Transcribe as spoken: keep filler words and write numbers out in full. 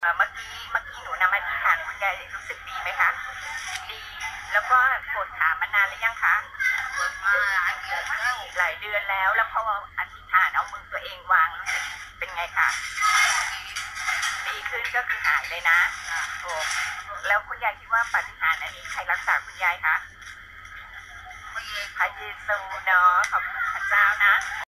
เอ่อเมื่อกี้เมื่อกี้หนูนำอธิษฐานคุณยายรู้สึกดีไหมคะดีแล้วก็ปวดขามานานหรือยังคะปวดมาหลายเดือนแล้วหลายเดือนแล้วแล้วพออธิษฐานเอามือตัวเองวางรู้สึกเป็นไงคะดีขึ้นก็คือหายเลยนะโอ้แล้วคุณยายคิดว่าปาฏิหาริย์อันนี้ใครรักษาคุณยายคะพระเยซูเนาะขอบคุณพระเจ้านะ